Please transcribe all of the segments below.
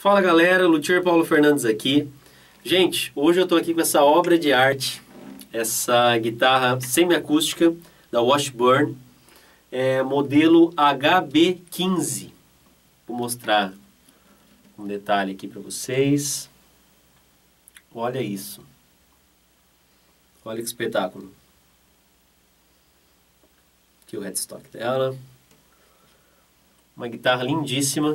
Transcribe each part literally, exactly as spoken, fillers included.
Fala galera, Luthier Paulo Fernandes aqui. Gente, hoje eu estou aqui com essa obra de arte, essa guitarra semiacústica da Washburn, é, modelo H B quinze. Vou mostrar um detalhe aqui para vocês. Olha isso. Olha que espetáculo. Aqui o headstock dela. Uma guitarra lindíssima.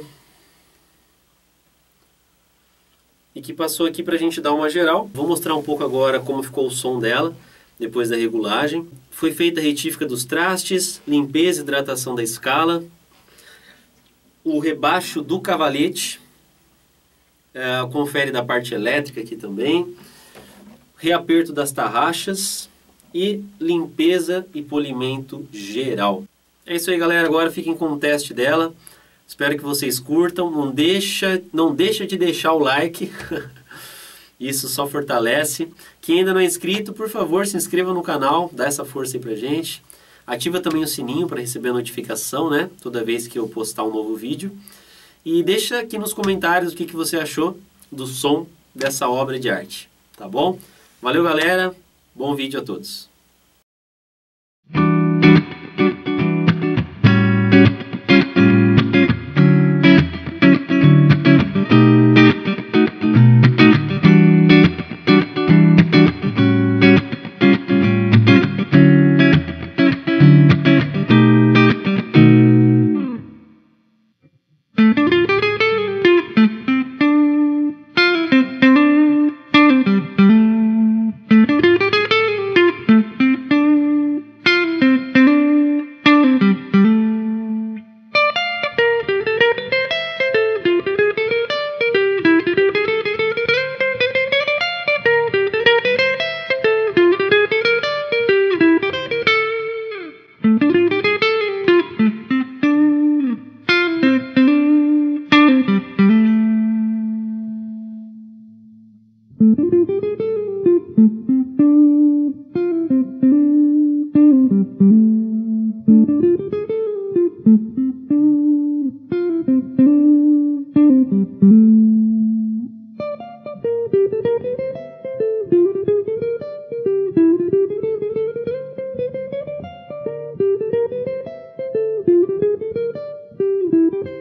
E que passou aqui pra gente dar uma geral. Vou mostrar um pouco agora como ficou o som dela, depois da regulagem. Foi feita a retífica dos trastes, limpeza e hidratação da escala, o rebaixo do cavalete, é, confere da parte elétrica aqui também, reaperto das tarraxas e limpeza e polimento geral. É isso aí, galera. Agora fiquem com o teste dela. Espero que vocês curtam. Não deixa, não deixa de deixar o like. Isso só fortalece. Quem ainda não é inscrito, por favor, se inscreva no canal. Dá essa força aí pra gente. Ativa também o sininho para receber a notificação, né? Toda vez que eu postar um novo vídeo. E deixa aqui nos comentários o que, que você achou do som dessa obra de arte. Tá bom? Valeu, galera. Bom vídeo a todos.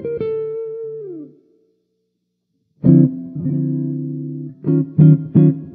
Thank you.